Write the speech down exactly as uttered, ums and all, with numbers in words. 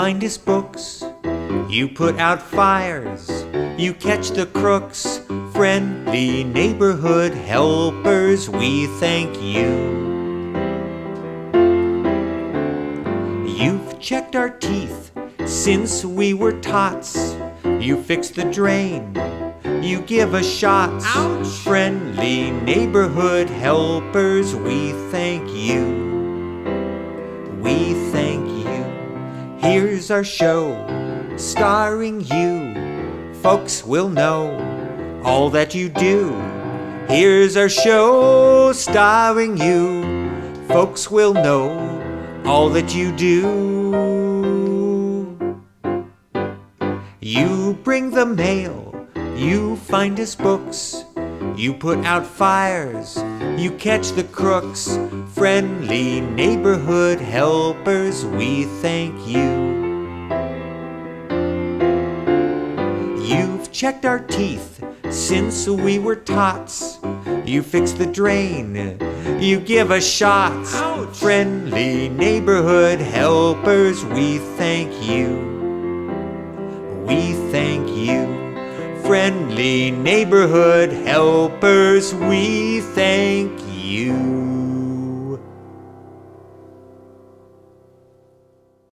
find us books, you put out fires, you catch the crooks. Friendly neighborhood helpers, we thank you. You've checked our teeth since we were tots. You fix the drain, you give us shots. Ouch! Friendly neighborhood helpers, we thank you. We thank you. Here's our show, starring you. Folks will know all that you do. Here's our show, starring you. Folks will know all that you do. You bring the mail, you find us books, you put out fires, you catch the crooks. Friendly neighborhood helpers, we thank you. You've checked our teeth since we were tots. You fix the drain, you give us shots. Ouch! Friendly neighborhood helpers, we thank you. We thank you. Friendly neighborhood helpers, we thank you.